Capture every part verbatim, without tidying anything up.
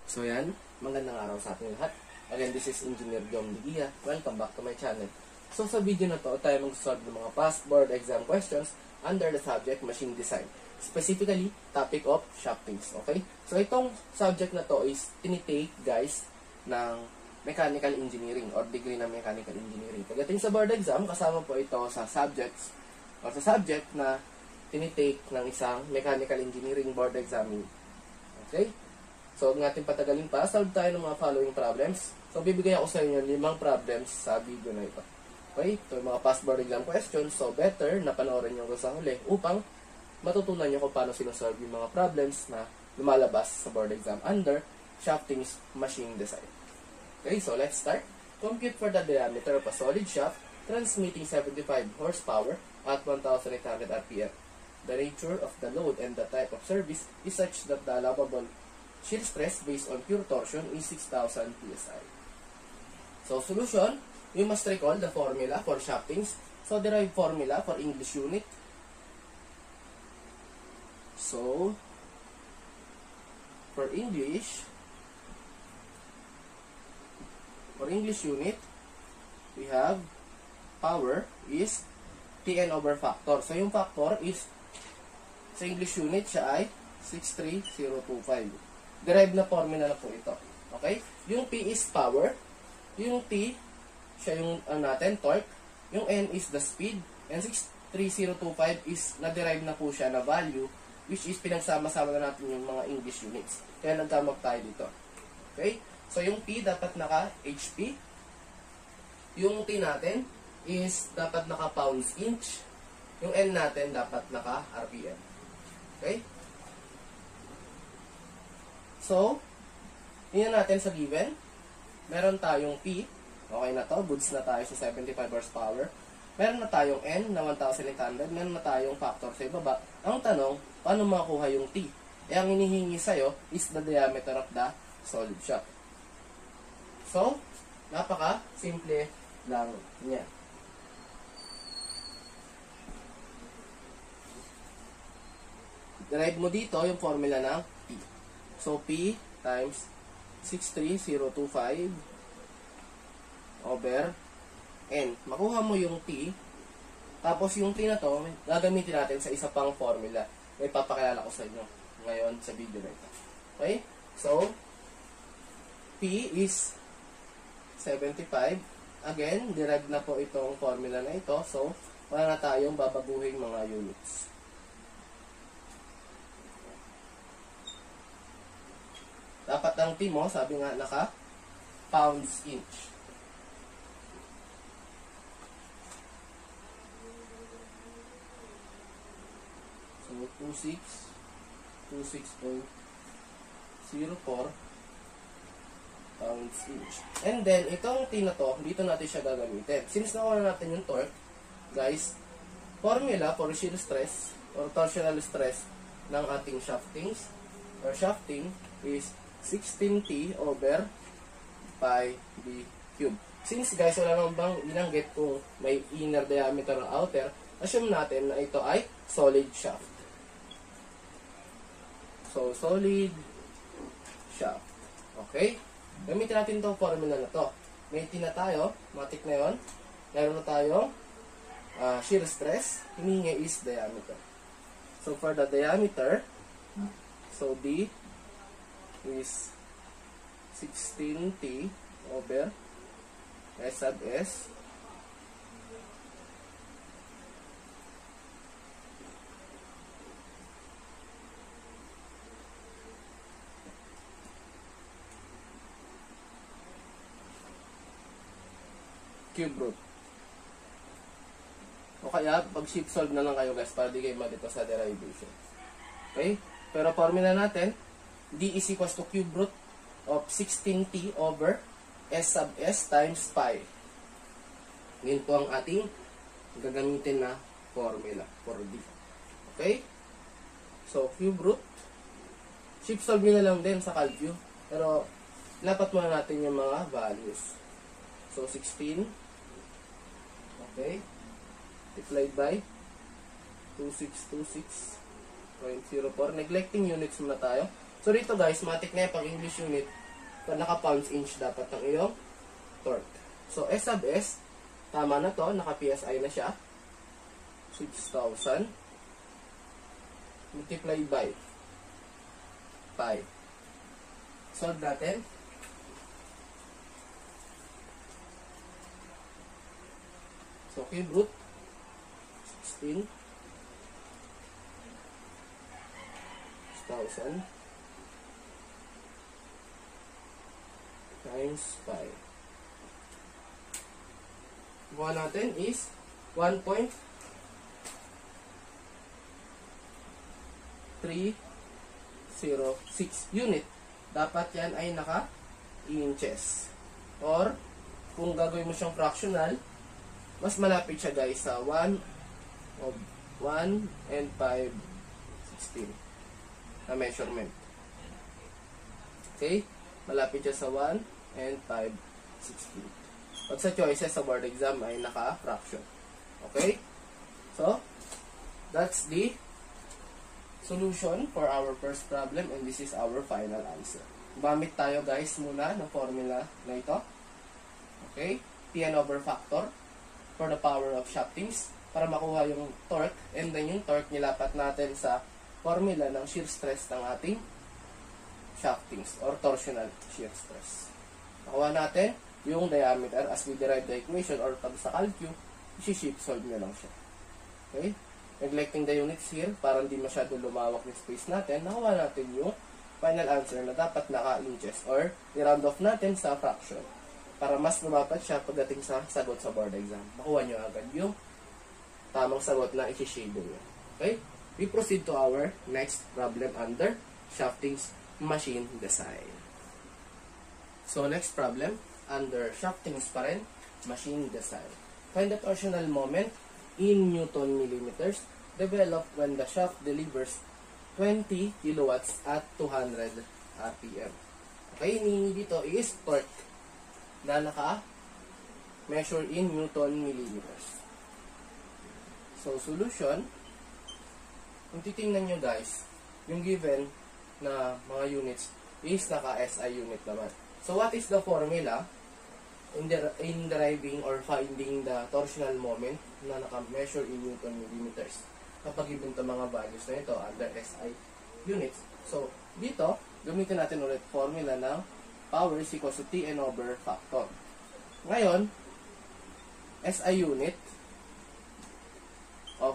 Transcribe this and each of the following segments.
So yan, magandang araw sa ating lahat. Again, this is Engineer Jom Ligia. Welcome back to my channel. So sa video na to, tayo mag-solve ng mga past board exam questions under the subject machine design. Specifically, topic of shaftings. Okay? So itong subject na to is tinitake guys ng mechanical engineering or degree ng mechanical engineering. Pagdating sa board exam, kasama po ito sa subjects or sa subject na tinitake ng isang mechanical engineering board examine. Okay? So, ng ating patagalin pa, solve tayo ng mga following problems. So, bibigay ako sa inyo limang problems sa video na ito. Okay? Ito yung mga past board exam questions. So, better na panoorin nyo sa huli upang matutunan nyo kung paano sinusolve yung mga problems na lumalabas sa board exam under shaftings machine design. Okay, so let's start. Compute for the diameter of a solid shaft transmitting seventy-five horsepower at one thousand eight hundred R P M. The nature of the load and the type of service is such that the allowable shear stress based on pure torsion is six thousand P S I. So, solution, we must recall the formula for shaftings. So, derive formula for English unit. So, for English, for English unit, we have power is T N over factor. So, yung factor is, sa English unit, siya ay six three zero two five. Derived na formula na po ito. Okay? Yung P is power. Yung T, siya yung uh, natin, torque. Yung N is the speed. And six three zero two five is na-derive na po siya na value, which is pinagsama-sama na natin yung mga English units. Kaya nagkamag tayo dito. Okay? So, yung P dapat naka-H P. Yung T natin is dapat naka-pounds inch. Yung N natin dapat naka-R P M. Okay? So, tingnan natin sa given. Meron tayong P. Okay na to. Goods na tayo sa seventy-five horsepower. Meron na tayong N na one thousand eight hundred. Meron na tayong factor sa ibaba. Ang tanong, paano makuha yung T? Eh, ang hinihingi sa'yo is the diameter of the solid shaft. So, napaka-simple lang niya. Derive mo dito yung formula ng P. So, P times six three zero two five over N. Makuha mo yung T. Tapos, yung T na to, gagamitin natin sa isa pang formula. May papakilala ko sa inyo ngayon sa video na ito. Okay? So, P is seventy-five. Again, derived na po itong formula na ito. So, wala na tayong babaguhin mga units. Dapat ang T mo, sabi nga, naka pounds inch. So, twenty-six point zero four pounds inch. And then, itong T na to, dito natin siya gagamitin. Since nakuha natin yung torque, guys, formula for shear stress or torsional stress ng ating shaftings or shafting is sixteen T over pi d cube. Since guys, wala naman bang binanggit kung may inner diameter o outer, assume natin na ito ay solid shaft. So, solid shaft. Okay? Gamitin natin itong formula na to. May T na tayo, matik na yun. Meron na tayong uh, shear stress. Hinihingi is diameter. So, for the diameter, so D is sixteen T over S sub S cube root. O kaya, pag-shift solve na lang kayo guys para di kayo malito sa derivation. Okay? Pero formula natin, D is equals to cube root of sixteen T over S sub S times pi. Ngayon po ang ating gagamitin na formula for D. Okay? So, cube root. Shift solve nyo na lang din sa CalView. Pero, lapat muna natin yung mga values. So, sixteen. Okay? Multiplied by two six two six point zero four. Neglecting units muna tayo. So dito guys, matik na yung pag English unit, pag naka-pounds inch dapat ng iyong torque. So S sub S, tama na to, naka-P S I na siya. six thousand multiply by five. Solve natin. So cube root sixteen thousand times five. Buwan natin is one point three zero six unit. Dapat yan ay naka-inches. Or, kung gagawin mo siyang fractional, mas malapit siya guys sa one of one and five sixteen na measurement. Okay? Malapit siya sa one and five sixteen. Pag sa choices sa board exam ay naka-fraction. Okay? So, that's the solution for our first problem and this is our final answer. Gumamit tayo guys muna ng formula na ito. Okay? T N over factor for the power of shaftings para makuha yung torque and then yung torque nilapat natin sa formula ng shear stress ng ating shaftings or torsional shear stress. Nakuha natin yung diameter as we derive the equation or pag sa calcu, isi-shift solve nyo lang siya. Okay? Neglecting the units here para hindi masyado lumawak yung space natin, nakuha natin yung final answer na dapat naka-inches or i-round off natin sa fraction para mas lumapat siya pagdating sa sagot sa board exam. Makuha nyo agad yung tamang sagot na isi-shading nyo. Okay? We proceed to our next problem under shaftings machine design. So, next problem under shaftings pa rin, machine design. Find the torsional moment in Newton millimeters developed when the shaft delivers twenty kilowatts at two hundred R P M. Okay, ini dito is torque na naka-measure in Newton millimeters. So, solution, kung titingnan nyo guys, yung given na mga units is naka-S I unit naman. So, what is the formula in, der in deriving or finding the torsional moment na naka-measure in Newton millimeters kapag given to mga values na ito under S I units? So, dito, gamitin natin ulit formula ng power is equal to T N over factor. Ngayon, S I unit of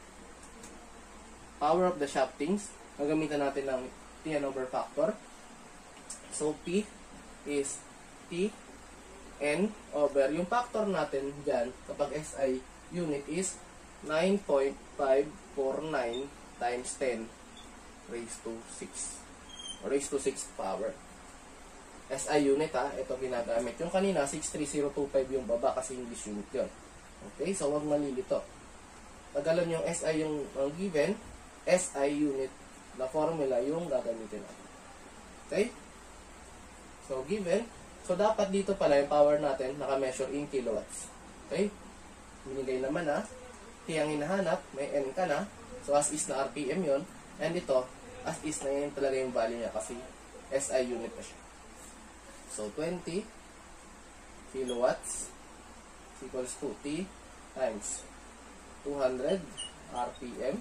power of the shaftings, gagamitan natin ng T N over factor. So, P is T N over, yung factor natin dyan, kapag S I unit is nine point five four nine times ten raised to six. Or raised to six power. S I unit ha, ito ginagamit. Yung kanina, six three zero two five yung baba kasi English unit yun. Okay, so wag malilito. Pag alam yung S I yung ang given, S I unit na formula yung gagamitin natin. Okay? So, given. So, dapat dito pala yung power natin naka-measure in kilowatts. Okay? Binigay naman na. T ang hinahanap. May N ka na. So, as is na R P M yun. And ito, as is na yun talaga yung value niya kasi S I unit na siya. So, twenty kilowatts equals to T times two hundred R P M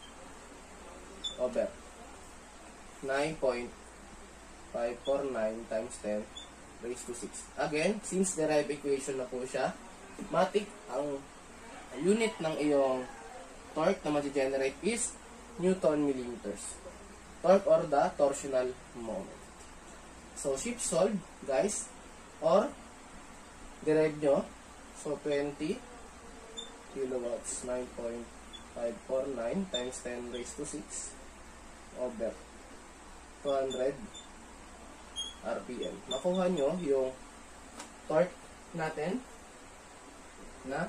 over nine point five four nine times ten raised to six. Again, since derived equation na po siya, matik ang unit ng iyong torque na ma-generate is Newton millimeters. Torque or the torsional moment. So, shift solve, guys, or derive nyo. So, twenty kilowatts, nine point five four nine times ten raised to six over two hundred R P M. Makuha nyo yung torque natin na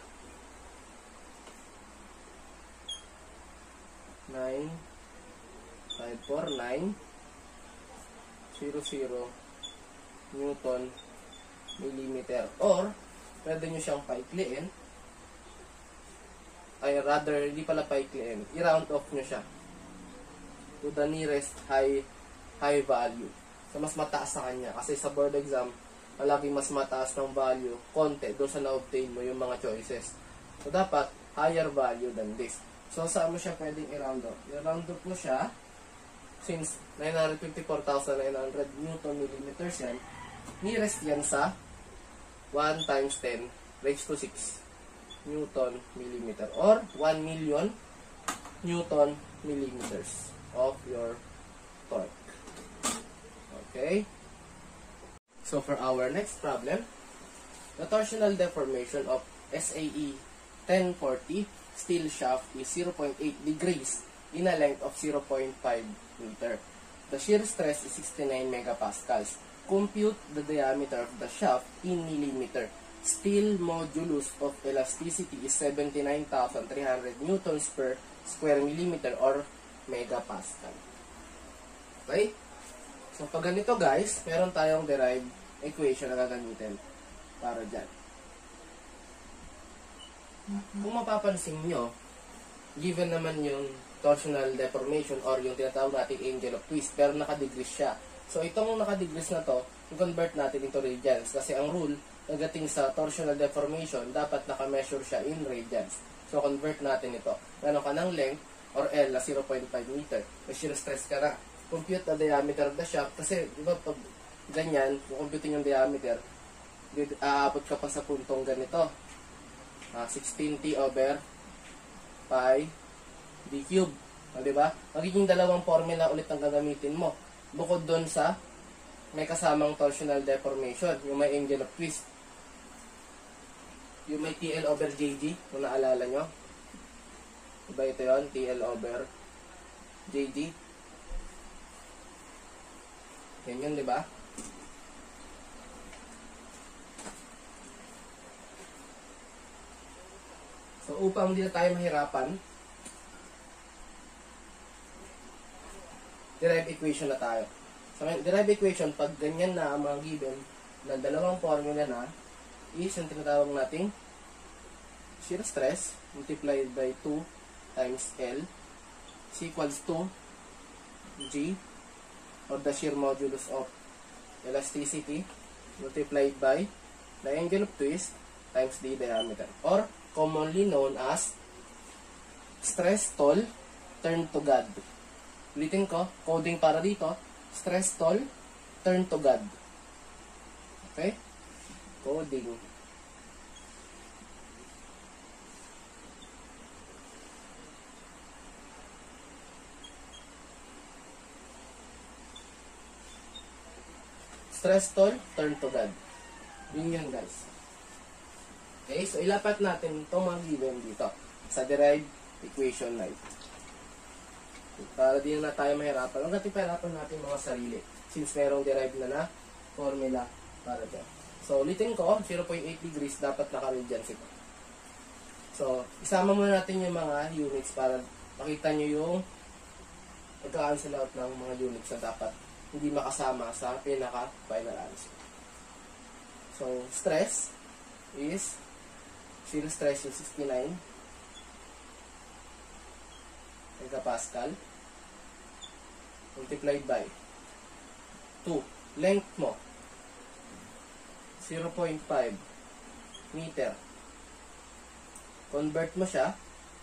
nine five four nine zero zero Newton millimeter, or pwede nyo siyang paikliin, ay rather hindi pala paikliin, i-round off nyo siya to the nearest high high value. So, mas mataas sa kanya. Kasi sa board exam, palaging mas mataas ng value, konti, doon sa na-obtain mo yung mga choices. So, dapat, higher value than this. So, saan mo siya pwedeng i-round up? I-round up mo siya, since nine hundred fifty-four thousand nine hundred Newton millimeters yan, nearest yan sa one times ten raised to six Newton millimeter, or one million Newton millimeters of your torque. Okay? So, for our next problem, the torsional deformation of S A E ten forty steel shaft is zero point eight degrees in a length of zero point five meter. The shear stress is sixty-nine megapascals. Compute the diameter of the shaft in millimeter. Steel modulus of elasticity is seventy-nine thousand three hundred newtons per square millimeter or megapascal. Okay? So, pag ganito guys, meron tayong derived equation na gagamitin para dyan. Kung mapapansin nyo, given naman yung torsional deformation or yung tinatawag natin angle of twist, pero nakadegrees siya. So, itong nakadegrees na to, i-convert natin into radians. Kasi ang rule, nagating sa torsional deformation, dapat naka-measure siya in radians. So, convert natin ito. Meron ka ng length, or L, na zero point five meter. May shear stress ka na. Compute the diameter of the shaft. Kasi, di ba, pag ganyan, kung computing yung diameter, aabot ka pa sa puntong ganito. Uh, sixteen T over pi d cube. O, diba? Magiging dalawang formula ulit ang gagamitin mo. Bukod doon sa may kasamang torsional deformation, yung may angle of twist. Yung may T L over J G, kung naalala nyo. Diba ito yun? T L over J G. Yan yun, diba? So, upang hindi na tayo mahirapan, derived equation na tayo. So, derived equation, pag ganyan na ang mga given na dalawang formula na, is yung tinatawag nating shear stress multiplied by two times L is equals to G, or the shear modulus of elasticity multiplied by the angle of twist times the diameter, or commonly known as stress toll turn to God. Ulitin ko, coding para dito, stress toll turn to God. Okay? Coding. Stress toll turn to God. Yun yan guys. Okay, so ilapat natin itong mga given dito sa derived equation na ito. Para di na tayo mahirapan. Hanggang tipahirapan natin mga sarili since merong derived na na formula para dyan. So, ulitin ko, zero point eight degrees dapat naka-radians ito. So, isama muna natin yung mga units para makita nyo yung pagka-cancel out ng mga units na dapat hindi makasama sa pinaka-final answer. So, stress is shear stress is sixty-nine megapascal multiplied by two. Length mo zero point five meter. Convert mo siya.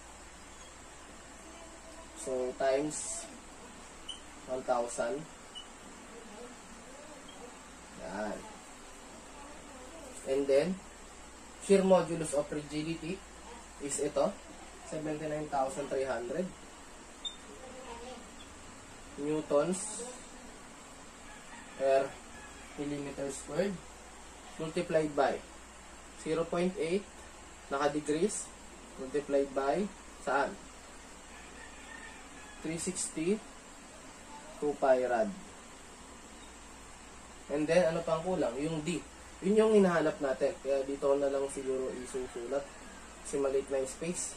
So, times one thousand. Yan. And then, shear modulus of rigidity is ito, seventy-nine thousand three hundred newtons per millimeter squared multiplied by zero point eight naka-degrees multiplied by saan? three sixty two pi rad. And then, ano pang kulang? Yung D. Yun yung hinahanap natin. Kaya dito na lang siguro isusulat. Kasi maliit na yung space.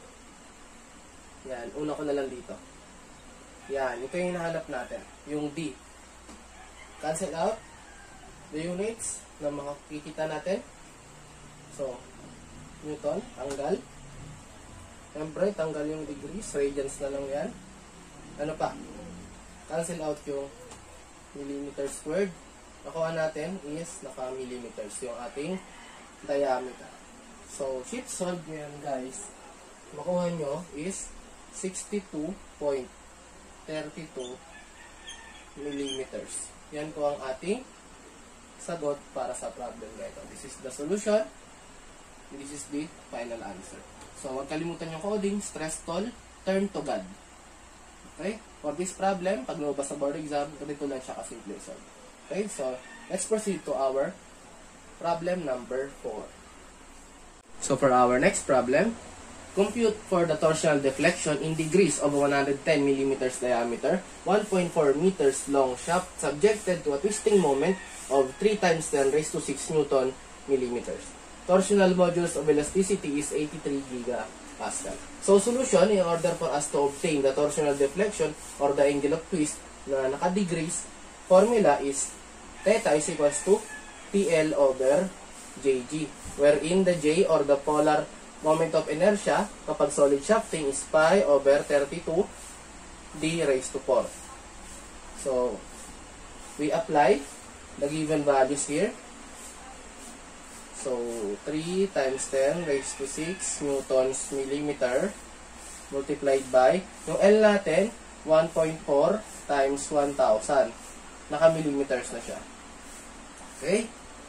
Yan. Una ko na lang dito. Yan. Ito yung hinahanap natin. Yung D. Cancel out the units na makikita natin. So, Newton. Tanggal. Siyempre, tanggal yung degrees. Radians na lang yan. Ano pa? Cancel out yung millimeter squared. Nakuha natin is naka-millimeters yung ating diameter. So, sheet solve nyo yan guys. Makuha nyo is sixty-two point three two millimeters. Yan po ang ating sagot para sa problem guys. This is the solution. This is the final answer. So, huwag kalimutan yung coding, stress toll, turn to God. Okay? For this problem, pag lumabas sa board exam, ganito lang siya kasimple solve. Okay? So, let's proceed to our problem number four. So, for our next problem, compute for the torsional deflection in degrees of one hundred ten millimeters diameter, one point four meters long shaft subjected to a twisting moment of three times ten raised to six newton millimeters. Torsional modulus of elasticity is eighty-three gigapascal. So, solution, in order for us to obtain the torsional deflection or the angle of twist na naka-degrees, formula is theta is equals to P L over J G, wherein the J or the polar moment of inertia kapag solid shafting is pi over thirty-two d raised to four. So, we apply the given values here. So, three times ten raised to six newtons millimeter multiplied by, yung L natin, one point four times one thousand. Naka-millimeters na siya. Okay?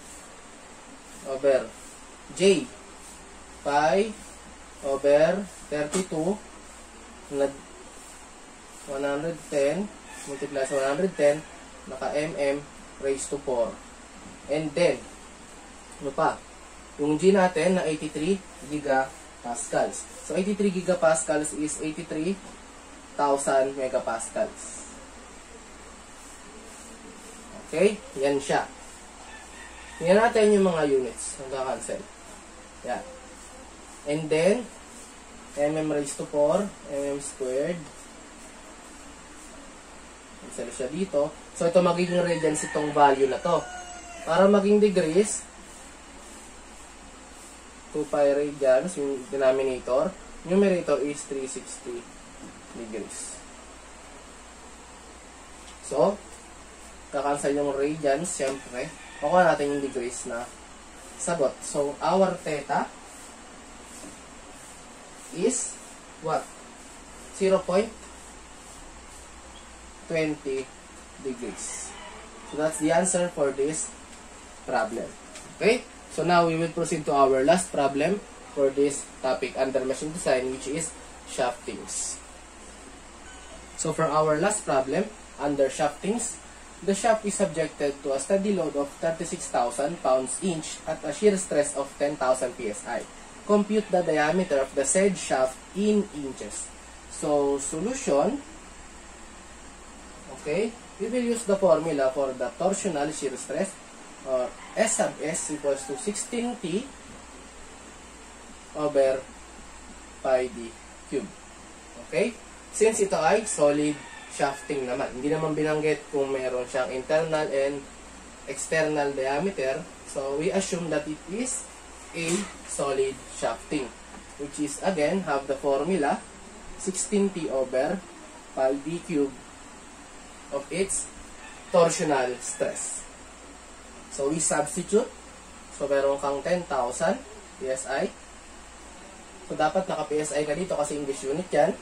Over J, pi over thirty-two, one hundred ten, multiply sa one hundred ten, naka-mm raised to four. And then, ano pa? Yung G natin na eighty-three gigapascals. So, eighty-three gigapascals is eighty-three thousand megapascals. Okay? Yan siya. Tingnan natin yung mga units. Nagka-cancel. Yan. And then, mm raised to four, mm squared. Cancel siya dito. So, ito magiging radians itong value na to. Para maging degrees, two pi radians, yung denominator, numerator is three hundred sixty degrees. So, kakansel yung radians, syempre, makuha natin yung degrees na sagot. So, our theta is what? zero point two zero degrees. So, that's the answer for this problem. Okay? So now we will proceed to our last problem for this topic under machine design, which is shaftings. So for our last problem under shaftings, the shaft is subjected to a steady load of thirty-six thousand pounds each at a shear stress of ten thousand P S I. Compute the diameter of the said shaft in inches. So solution, okay, we will use the formula for the torsional shear stress, or S sub S equals to sixteen T over pi d cube. Okay? Since ito ay solid shafting naman, hindi naman binanggit kung meron siyang internal and external diameter, so we assume that it is a solid shafting, which is again have the formula sixteen T over pi d cube of its torsional stress. So, we substitute. So, meron kang ten thousand P S I. So, dapat naka-P S I ka dito kasi English unit yan.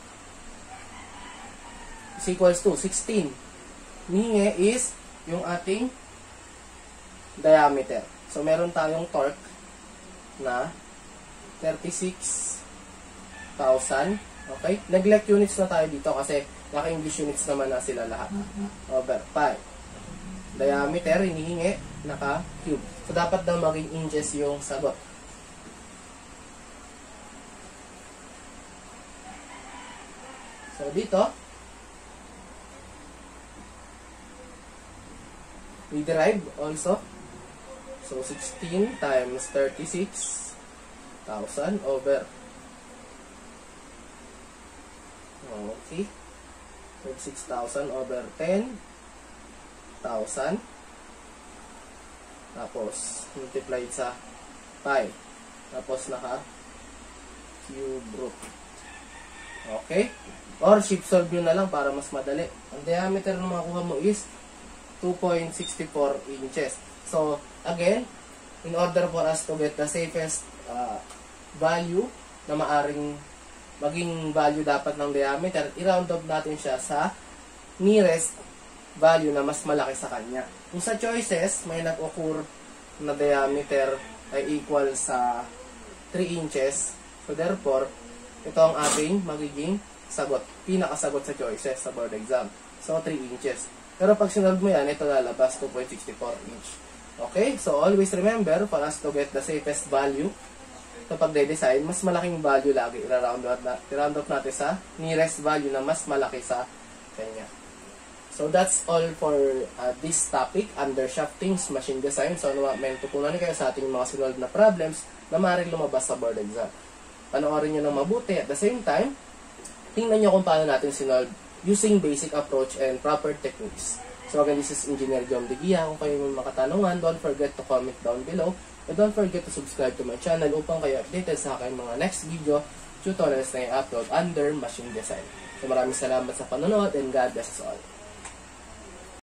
Is equals to sixteen. Hingi is yung ating diameter. So, meron tayong torque na thirty-six thousand. Okay? Neglect units na tayo dito kasi naka-English units naman na sila lahat. Over pi. Diameter, hinihingi, naka-cube. So, dapat daw maging inches yung sagot. So, dito, we derive also. So, sixteen times thirty-six thousand over. Okay. thirty-six thousand over ten thousand. Tapos, multiplied sa pi. Tapos, naka cube root. Okay? Or, shift solve nyo na lang para mas madali. Ang diameter na makuha mo is two point six four inches. So, again, in order for us to get the safest uh, value na maaring maging value dapat ng diameter, i-round up natin siya sa nearest value na mas malaki sa kanya. Kung sa choices, may nag-occur na diameter ay equal sa three inches. So, therefore, ito ang ating magiging sagot. Pinakasagot sa choices sa board exam. So, three inches. Pero pag sinolve mo yan, ito lalabas two point six four inch. Okay? So, always remember, for us to get the safest value, kapag de-design, mas malaking value lagi. I-round up, na, i-round up natin sa nearest value na mas malaki sa kanya. So, that's all for uh, this topic under Shaftings Machine Design. So, ano, may tutunan kayo sa ating mga sinolve na problems na maaaring lumabas sa board exam. Panoorin nyo ng mabuti. At the same time, tingnan nyo kung paano natin sinolve using basic approach and proper techniques. So, again, this is Engineer Jom Digia. Kung kayo may makatanungan, don't forget to comment down below. And don't forget to subscribe to my channel upang kayo updated sa akin mga next video tutorials na i-upload under Machine Design. So, maraming salamat sa panonood and God bless us all.